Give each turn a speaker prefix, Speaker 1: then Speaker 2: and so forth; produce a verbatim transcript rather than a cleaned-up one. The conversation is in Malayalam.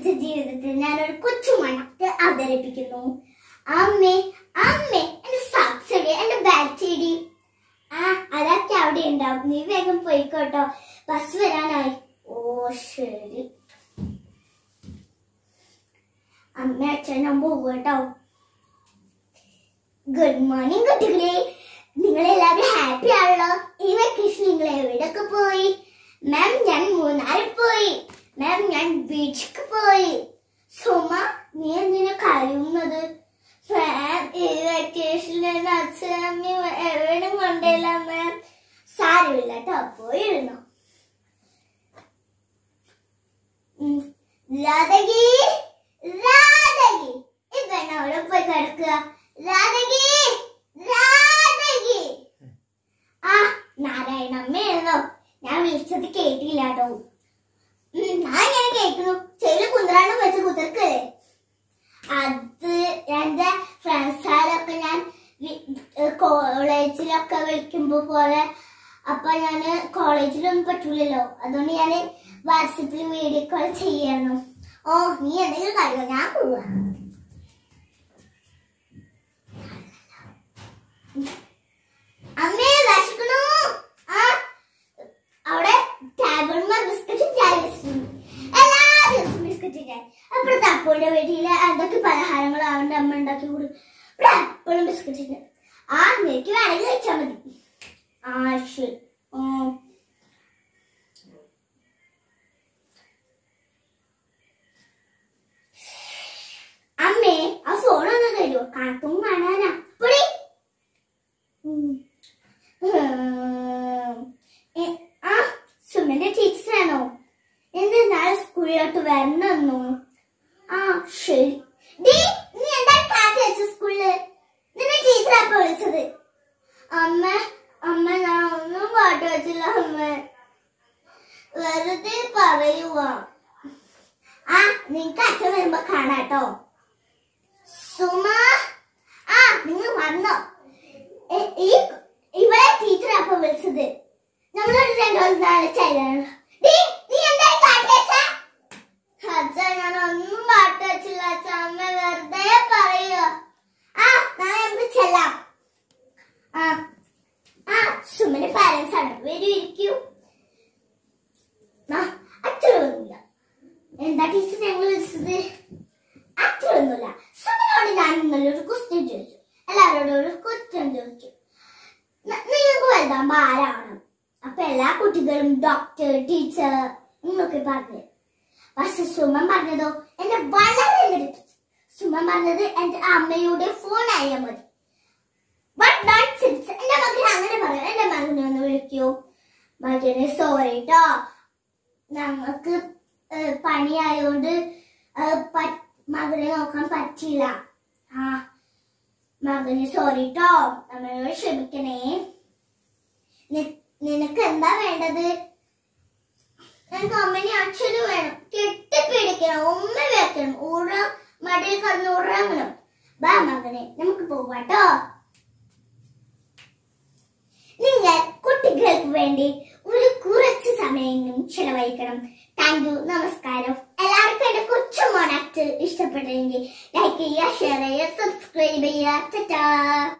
Speaker 1: നിറച്ച ജീവിതത്തിൽ ഞാനൊരു കൊച്ചു മണത്ത് അവതരിപ്പിക്കുന്നു. അമ്മേ അമ്മേ എന്റെ സോക്സ് എടി, എന്റെ ബാറ്റ് എടി. ആ അതൊക്കെ അവിടെ ഉണ്ടാവും, നീ വേഗം പോയിക്കോട്ടോ, ബസ് വരാനായി. ഓ ശരി അമ്മ അച്ഛൻ ഞാൻ പോകട്ടോ. ഗുഡ് മോർണിംഗ് കുട്ടികളെ, നിങ്ങളെല്ലാവരും ഹാപ്പി ആണല്ലോ? ഈ വെക്കേഷൻ നിങ്ങൾ എവിടെയൊക്കെ പോയി? മാം ഞാൻ മൂന്നാറിൽ പോയി. മാം ഞാൻ ബീച്ചിക്ക് പോയി. സുമ നീ എന്തിനാ കരയുന്നത്? മാം ഈ വെക്കേഷനിൽ അച്ഛനമ്മ എവിടെ കൊണ്ടല്ല മാം. സാരമില്ല കേട്ടോ, പോയിരുന്നു. രാധകി രാധകി ഇപ്പൊ അവിടെ പോയി കിടക്കുക. രാധകി രാധകി. ആ നാരായണമ്മയായിരുന്നോ? ഞാൻ വിളിച്ചത് കേട്ടില്ല കേട്ടോ. ഞാൻ ഇങ്ങനെ കേൾക്കുന്നു, ചെവില് കുന്ത്രാണ്ടം വെച്ച് കുതിർക്കല്ലേ? അത് എന്റെ ഫ്രണ്ട്സുകാരൊക്കെ ഞാൻ കോളേജിലൊക്കെ വിളിക്കുമ്പോ പോലെ, അപ്പൊ ഞാന് കോളേജിലൊന്നും പറ്റൂലല്ലോ, അതുകൊണ്ട് ഞാന് വാട്സപ്പിൽ വീഡിയോ കോൾ ചെയ്യായിരുന്നു. ഓ നീ എന്തെങ്കിലും കഴിയോ? ഞാൻ പോവാ. അമ്മേ വിശക്കണു. ആ അവിടെ ടേബിളിൽ ബിസ്ക്കറ്റും ചായ വെച്ചിട്ടുണ്ട്. എല്ലാ ദിവസവും ബിസ്ക്കറ്റും ചായ. അപ്പുറത്തെ അപ്പോഴുടെ വീട്ടില് എന്തൊക്കെ പലഹാരങ്ങളാവുണ്ട് അമ്മ ഉണ്ടാക്കി കൊടുക്കും. ഇവിടെ എപ്പോഴും ബിസ്ക്കറ്റ്. ആ നിനക്ക് വേണമെങ്കിൽ കഴിച്ചാൽ മതി. ആ ശരി. അമ്മേ ആ ഫോണൊന്നും തരുമോ? കാർട്ടൂൺ കാണാനാ. പൊടി ആ സുമന്റെ ടീച്ചറാണോ? എന്ത് നാളെ സ്കൂളിലോട്ട് വരണമെന്നോ? ആ ശരി. നീ എന്താ കാറ്റ് വെച്ച സ്കൂളില്? നിന്റെ ടീച്ചറാ വിളിച്ചത്. അമ്മ അമ്മ ഞാൻ ഒന്നും കാട്ട് വെച്ചില്ല അമ്മ, വെറുതെ പറയുവാ. ആ നിനക്ക് അച്ഛൻ വരുമ്പോ കാണാട്ടോ. സുമ ആ നിങ്ങൾ വന്നോ? ഈ ഇവിടെ ടീച്ചർ അപ്പൊ വിളിച്ചത്. നമ്മളൊരു രണ്ടു നാളാണ്. നീ എന്താ കാട്ടി വെച്ച? അച്ഛ ഞാൻ ഒന്നും കാട്ടി വെച്ചില്ല അച്ഛ, അമ്മ വെറുതെ പറയുക. ആ നാളെ നമുക്ക് ചെല്ലാം. ആ ആ സുമന്റെ പാരന്റ്സ് ആണ്, വരൂ ഇരിക്കൂ. ആ അച്ഛനൊന്നുമില്ല. എന്താ ടീച്ചർ ഞങ്ങൾ വിളിച്ചത്? അച്ഛനൊന്നുമില്ല. സുമനോട് ഞാൻ ഇന്നലെ ഒരു ക്വസ്റ്റ്യൻ ചോദിച്ചു, എല്ലാവരോടും ഒരു ക്വസ്റ്റ്യൻ ചോദിച്ചു. നിങ്ങൾക്ക് വലുതാകുമ്പോ ആരാണ്? അപ്പൊ എല്ലാ കുട്ടികളും ഡോക്ടർ, ടീച്ചർ എന്നൊക്കെ പറഞ്ഞു. പക്ഷെ സുമൻ പറഞ്ഞതോ എന്നെ വളരെ എടുത്തു. സുമൻ പറഞ്ഞത് എന്റെ അമ്മയുടെ ഫോൺ ആയാൽ മതി. But not since. എന്റെ മകൻ അങ്ങനെ പറയാം. എന്റെ മകനെ ഒന്ന് വിളിക്കൂ. മകനെ സോറി ട്ടോ, ഞങ്ങൾക്ക് പണിയായോണ്ട് മകനെ നോക്കാൻ പറ്റില്ല. ആ മകന് സോറി ട്ടോ, നമ്മളോട് ക്ഷമിക്കണേ. നിനക്ക് എന്താ വേണ്ടത്? എനിക്ക് അമ്മനെ അച്ഛനും വേണം. കെട്ടിപ്പിടിക്കണം, ഉമ്മ വെക്കണം, ഉറ മടിയിൽ കിടന്ന് ഉറങ്ങണം. ബാ മകനെ നമുക്ക് പോവാട്ടോ. നിങ്ങൾ കുട്ടികൾക്ക് വേണ്ടി ഒരു കുറച്ച് സമയം ചെലവഴിക്കണം. താങ്ക് യു, നമസ്കാരം. എല്ലാവർക്കും എന്റെ കൊച്ചു മോണാക്ട് ഇഷ്ടപ്പെട്ടെങ്കിൽ ലൈക്ക് ചെയ്യുക, ഷെയർ ചെയ്യുക, സബ്സ്ക്രൈബ് ചെയ്യുക. ടാറ്റാ.